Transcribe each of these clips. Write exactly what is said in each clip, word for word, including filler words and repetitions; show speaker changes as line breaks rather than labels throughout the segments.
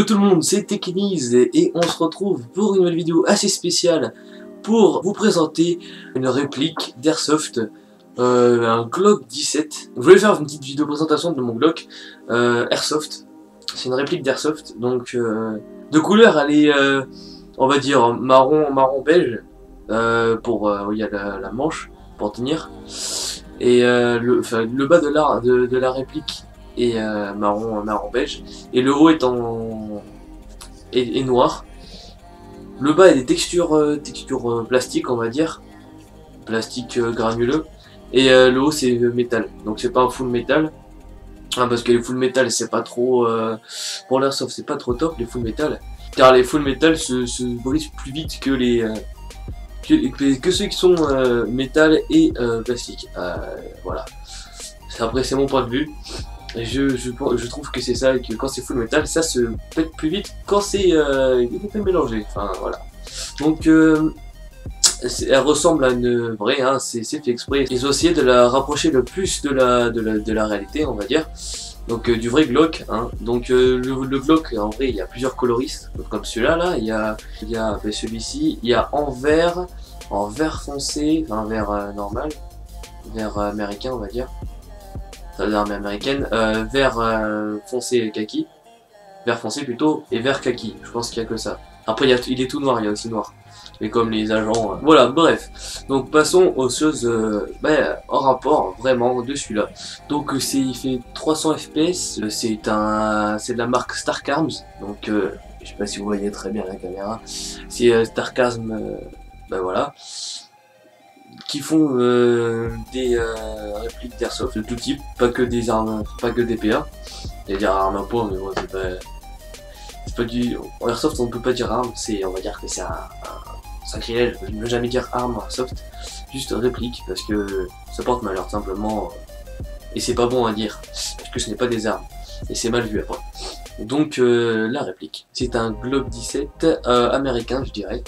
tout le monde, c'est Tekiniz et on se retrouve pour une nouvelle vidéo assez spéciale pour vous présenter une réplique d'Airsoft, euh, un Glock dix-sept. Je voulais faire une petite vidéo présentation de mon Glock euh, Airsoft. C'est une réplique d'Airsoft, donc euh, de couleur elle est, euh, on va dire, marron, marron beige, euh, pour, euh, il y a la, la manche pour tenir, et euh, le, le bas de la, de, de la réplique et euh, marron, marron beige, et le haut est en est, est noir. Le bas est des textures, euh, textures euh, plastiques, on va dire, plastique euh, granuleux, et euh, le haut c'est métal, donc c'est pas un full métal, hein, parce que les full métal c'est pas trop, euh, pour l'airsoft c'est pas trop top les full métal, car les full métal se, se brisent plus vite que les euh, que, que ceux qui sont euh, métal et euh, plastique. Euh, voilà. Après c'est mon point de vue. Je, je, je trouve que c'est ça, que quand c'est full metal, ça se pète plus vite quand c'est euh, mélangé. Enfin voilà. Donc euh, elle ressemble à une vraie, hein, c'est fait exprès. Ils ont essayé de la rapprocher le plus de la, de la, de la réalité, on va dire. Donc euh, du vrai Glock. Hein. Donc euh, le, le Glock, en vrai, il y a plusieurs coloristes, comme celui-là. Là, il y a, il y a ben, celui-ci. Il y a en vert, en vert foncé, enfin vert euh, normal, vert euh, américain, on va dire. L'armée américaine, euh, vert euh, foncé kaki, vert foncé plutôt, et vert kaki, je pense qu'il y a que ça. Après il, y a, il est tout noir, il y a aussi noir, mais comme les agents, euh, voilà, bref. Donc passons aux choses euh, bah, en rapport vraiment de celui-là. Donc c'est, il fait trois cents F P S, c'est un, c'est de la marque Stark Arms, donc euh, je sais pas si vous voyez très bien la caméra, c'est euh, Stark Arms, euh, bah voilà, qui font euh, des euh, répliques d'airsoft de tout type, pas que des armes, pas que des P A. J'allais dire armes à poing, mais bon, c'est pas, c'est pas du. En airsoft, on ne peut pas dire arme, c'est, on va dire que c'est un, un sacrilège. Je ne veux jamais dire arme en airsoft, juste réplique, parce que ça porte malheur simplement, et c'est pas bon à dire, parce que ce n'est pas des armes, et c'est mal vu après. Donc euh, la réplique, c'est un Glock dix-sept euh, américain, je dirais.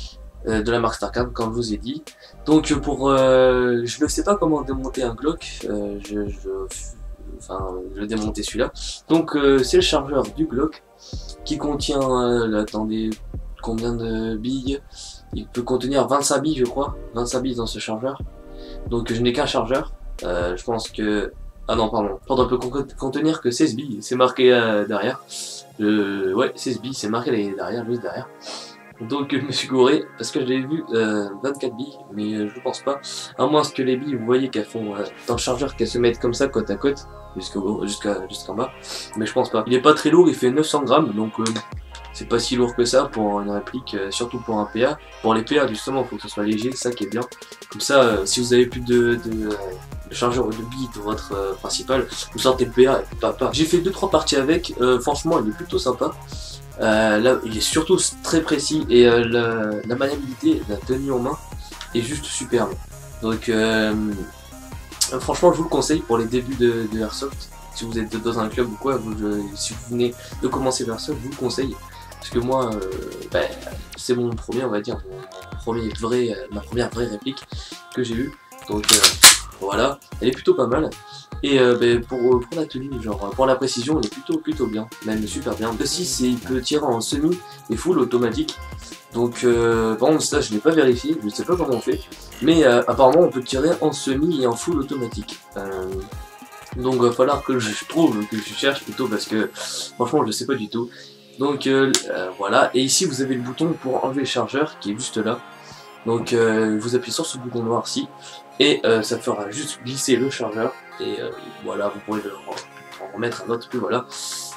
De la marque Stark Arms, comme je vous ai dit. Donc pour, euh, je ne sais pas comment démonter un Glock, euh, je, je, enfin, je vais démonter celui-là. Donc euh, c'est le chargeur du Glock qui contient, euh, attendez, combien de billes? Il peut contenir vingt-cinq billes, je crois, vingt-cinq billes dans ce chargeur. Donc je n'ai qu'un chargeur. Euh, je pense que, ah non pardon, pardon, peut contenir que seize billes. C'est marqué euh, derrière. Euh, ouais, seize billes, c'est marqué derrière, juste derrière. Donc je me suis gouré parce que j'ai vu euh, vingt-quatre billes, mais euh, je pense pas, à moins que les billes vous voyez qu'elles font euh, dans le chargeur, qu'elles se mettent comme ça côte à côte jusqu'au jusqu'à jusqu'en bas, mais je pense pas. Il est pas très lourd, il fait neuf cents grammes, donc euh, c'est pas si lourd que ça pour une réplique, euh, surtout pour un P A. Pour les P A justement, il faut que ce soit léger, ça qui est bien. Comme ça, euh, si vous avez plus de, de, euh, de chargeur de billes de votre euh, principal, vous sortez le P A et papa. J'ai fait deux trois parties avec, euh, franchement il est plutôt sympa. Euh, là, il est surtout très précis et euh, la, la maniabilité, la tenue en main est juste superbe. Donc euh, franchement je vous le conseille pour les débuts de, de Airsoft. Si vous êtes dans un club ou quoi, vous, je, si vous venez de commencer l'Airsoft, je vous le conseille. Parce que moi, euh, bah, c'est mon premier, on va dire, mon premier vrai, ma première vraie réplique que j'ai eue. Donc euh, voilà, elle est plutôt pas mal. Et euh, bah, pour, pour la tenue, genre pour la précision, elle est plutôt plutôt bien, même super bien. Aussi, c'est il peut tirer en semi et full automatique. Donc euh, par contre ça je l'ai pas vérifié, je ne sais pas comment on fait. Mais euh, apparemment on peut tirer en semi et en full automatique. Euh, donc il va falloir que je trouve, que je cherche plutôt, parce que franchement je sais pas du tout. Donc euh, euh, voilà, et ici vous avez le bouton pour enlever le chargeur qui est juste là. Donc euh, vous appuyez sur ce bouton noir-ci et euh, ça fera juste glisser le chargeur. Et euh, voilà, vous pourrez le, en remettre un autre, puis voilà.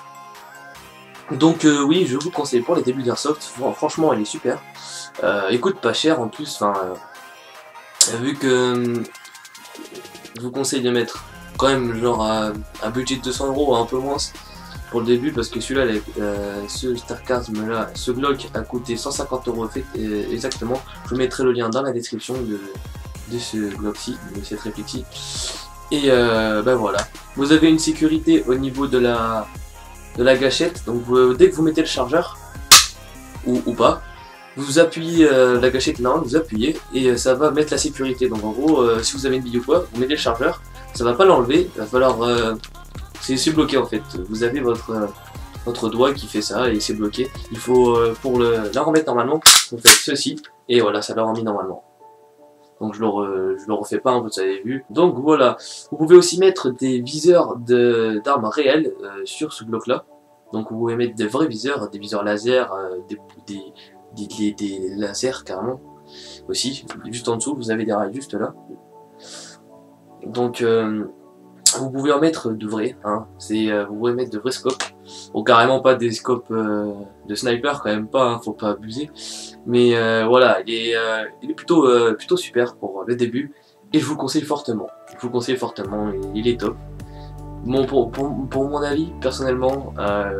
Donc euh, oui, je vous conseille pour les débuts d'Airsoft, franchement elle est super. Euh, il coûte pas cher en plus, enfin, euh, vu que euh, je vous conseille de mettre quand même genre à, un budget de deux cents euros, un peu moins pour le début, parce que celui-là, euh, ce Stark Arms là, ce Glock a coûté cent cinquante euros exactement. Je vous mettrai le lien dans la description de, de ce Glock-ci, de cette réplique-ci. Et euh, ben voilà, vous avez une sécurité au niveau de la de la gâchette. Donc vous, dès que vous mettez le chargeur ou, ou pas, vous appuyez euh, la gâchette là, vous appuyez et euh, ça va mettre la sécurité. Donc en gros, euh, si vous avez une bille ou quoi, vous mettez le chargeur, ça va pas l'enlever, il va falloir, euh, c'est bloqué en fait. Vous avez votre euh, notre doigt qui fait ça et c'est bloqué. Il faut, euh, pour le, la remettre normalement, vous faites ceci, et voilà, ça l'a remis normalement. Donc je le, re, je le refais pas, hein, vous avez vu. Donc voilà, vous pouvez aussi mettre des viseurs d'armes de, réelles euh, sur ce bloc là. Donc vous pouvez mettre des vrais viseurs, des viseurs laser, euh, des, des, des, des, des lasers carrément aussi. Juste en dessous, vous avez des rails juste là. Donc euh, vous pouvez en mettre de vrais, hein. C'est, euh, vous pouvez mettre de vrais scopes. Bon, carrément pas des scopes euh, de sniper, quand même pas, hein, faut pas abuser. Mais euh, voilà, il est, euh, il est plutôt, euh, plutôt super pour le début. Et je vous le conseille fortement. Je vous le conseille fortement, il est top. Bon, pour, pour, pour mon avis, personnellement, euh,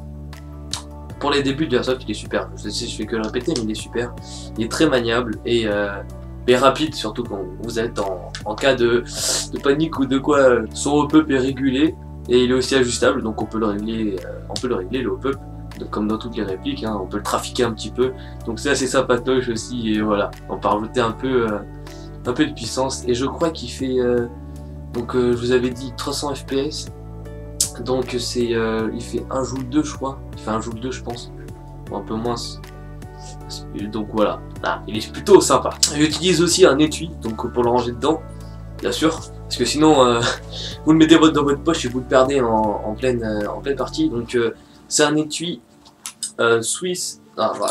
pour les débuts de Airsoft, il est super. Je sais, je fais que le répéter, mais il est super. Il est très maniable et, euh, et rapide, surtout quand vous êtes en, en cas de, de panique ou de quoi. Son hop-up est régulé et il est aussi ajustable, donc on peut le régler, euh, on peut le régler le hop-up, comme dans toutes les répliques, hein, on peut le trafiquer un petit peu. Donc c'est assez sympatoche aussi et voilà, on peut rajouter un peu, euh, un peu de puissance. Et je crois qu'il fait, euh, donc euh, je vous avais dit trois cents F P S. Donc c'est, euh, il fait un joule deux je crois, il fait un joule deux je pense, ou un peu moins. Donc voilà, ah, il est plutôt sympa. J'utilise aussi un étui, donc pour le ranger dedans, bien sûr, parce que sinon euh, vous le mettez dans votre poche et vous le perdez en, en, pleine, euh, en pleine partie. Donc euh, c'est un étui euh, Swiss, ah, voilà,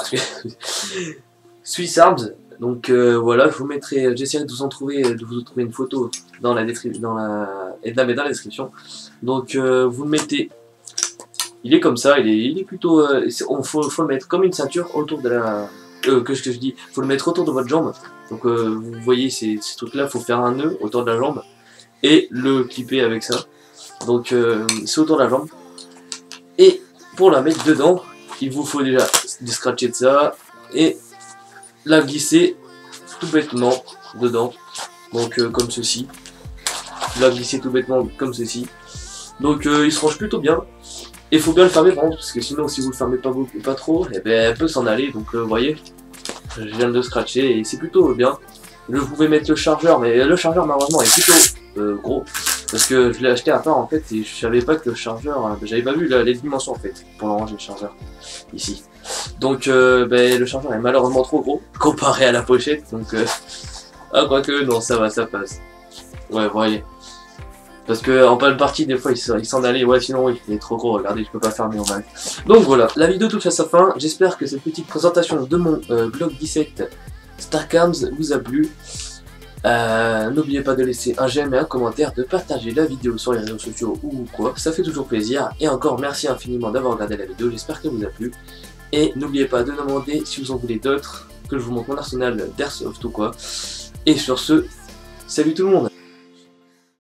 Swiss Arms. Donc euh, voilà, je vous mettrai, j'essaierai de vous en trouver, de vous en trouver une photo dans la description, dans la, et de la mettre dans la description. Donc euh, vous le mettez, il est comme ça, il est, il est plutôt, euh, on faut, faut le mettre comme une ceinture autour de la, euh, que ce que je dis, faut le mettre autour de votre jambe. Donc euh, vous voyez ces, ces trucs là, faut faire un nœud autour de la jambe et le clipper avec ça. Donc euh, c'est autour de la jambe. Et pour la mettre dedans, il vous faut déjà scratcher de ça et la glisser tout bêtement dedans, donc euh, comme ceci, la glisser tout bêtement comme ceci. Donc euh, il se range plutôt bien, et il faut bien le fermer par contre, parce que sinon si vous le fermez pas beaucoup, pas trop, et ben elle peut s'en aller. Donc euh, vous voyez, je viens de le scratcher et c'est plutôt bien. Je pouvais mettre le chargeur, mais le chargeur malheureusement est plutôt euh, gros, parce que je l'ai acheté à part en fait, et je savais pas que le chargeur, euh, j'avais pas vu la, les dimensions en fait, pour le ranger le chargeur, ici. Donc euh, ben, le chargeur est malheureusement trop gros, comparé à la pochette, donc euh... ah quoique non, ça va, ça passe. Ouais, vous voyez. Parce que en pleine partie, des fois, il s'en allait, ouais, sinon oui, il est trop gros, regardez, je peux pas fermer en mal. Donc voilà, la vidéo touche à sa fin, j'espère que cette petite présentation de mon euh, Glock dix-sept Starcams vous a plu. Euh, N'oubliez pas de laisser un j'aime et un commentaire, de partager la vidéo sur les réseaux sociaux ou quoi, ça fait toujours plaisir. Et encore merci infiniment d'avoir regardé la vidéo, j'espère qu'elle vous a plu. Et n'oubliez pas de demander si vous en voulez d'autres, que je vous montre mon arsenal d'Airsoft ou quoi. Et sur ce, salut tout le monde!